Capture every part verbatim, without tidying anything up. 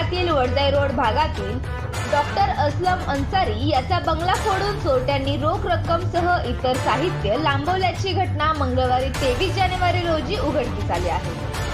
शहरातील वडजाई रोड भागातील डॉक्टर असलम अन्सारी याचा बंगला फोडून चोरट्यांनी रोख रक्कमसह इतर साहित्य लांबवल्याची घटना मंगळवारी तेवीस जानेवारी रोजी उघडकीस आली आहे।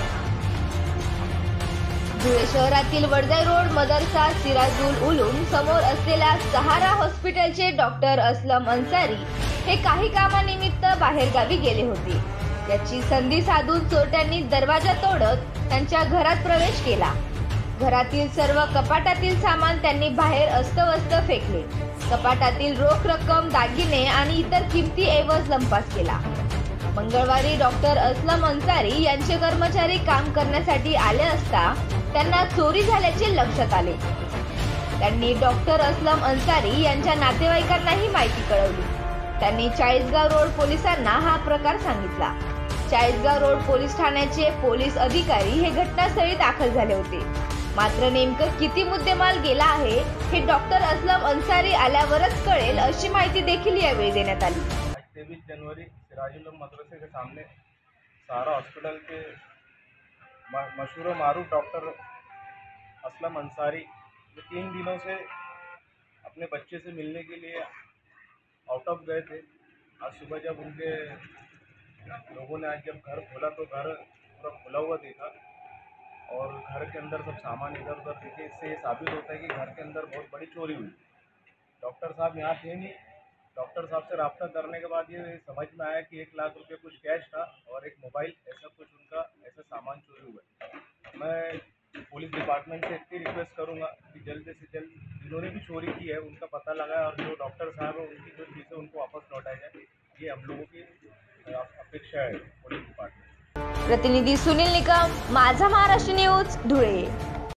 धुळे शहरातील वडजाई रोड मदरसा सिराजुल उलूम समोर असलेल्या सहारा हॉस्पिटलचे डॉक्टर असलम अन्सारी हे काही कामानिमित्त बाहेरगावी गेले होते। याची संधी साधून चोरट्यांनी दरवाजा तोडत त्यांच्या घरात प्रवेश केला। घरातील सर्व कपाटातील सामान त्यांनी बाहेर अस्तव्यस्त फेकले। कपाटातील रोख रक्कम, दागिने आणि इतर किमती ऐवज लंपास केला। मंगळवारी डॉक्टर असलम अन्सारी यांचे कर्मचारी काम करण्यासाठी आले असता त्यांना चोरी झाल्याचे लक्षात आले। त्यांनी डॉक्टर असलम अन्सारी यांच्या नातेवाईकांनाही माहिती कळवली। त्यांनी चाळीसगाव रोड पोलिसांना हा प्रकार सांगितला। चाळीसगाव रोड पोलीस ठाण्याचे पोलीस अधिकारी हे घटनास्थळी दाखल झाले होते। मात्र नेमकं किती मुद्देमाल गेला आहे हे डॉक्टर असलम अन्सारी आल्यावरच कळेल अशी माहिती देखील यावेळी देण्यात आली। तेईस जनवरी सिराजुल उलूम मदरसे के सामने सहारा हॉस्पिटल के मशहूर मारूफ डॉक्टर असलम अन्सारी जो तीन दिनों से अपने बच्चे से मिलने के लिए आउट ऑफ गए थे। आज सुबह जब उनके लोगों ने आज जब घर खोला तो घर पूरा खुला हुआ देखा और घर के अंदर सब सामान इधर उधर देखे। इससे ये साबित होता है कि घर के अंदर बहुत बड़ी चोरी हुई। डॉक्टर साहब यहाँ थे नहीं। डॉक्टर साहब से रब्ता करने के बाद ये समझ में आया कि एक लाख रुपये कुछ कैश था और एक मोबाइल, ऐसा कुछ उनका ऐसा सामान चोरी हुआ है। मैं पुलिस डिपार्टमेंट से इतनी रिक्वेस्ट करूँगा कि जल्द से जल्द जिन्होंने भी चोरी की है उनका पता लगाए और जो डॉक्टर साहब है उनकी जो चीज़ें उनको वापस लौटाया जाए। ये हम लोगों की अपेक्षा है पुलिस डिपार्टमेंट। प्रतिनिधी सुनील निकम, माझा महाराष्ट्र न्यूज, धुळे।